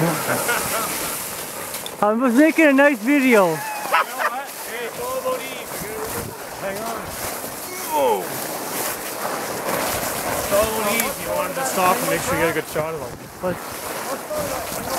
I was making a nice video. You know what? Hey, it's all about Yves. Hang on. Whoa! It's all about Yves. You wanted to stop and make sure you get a good shot of him. What?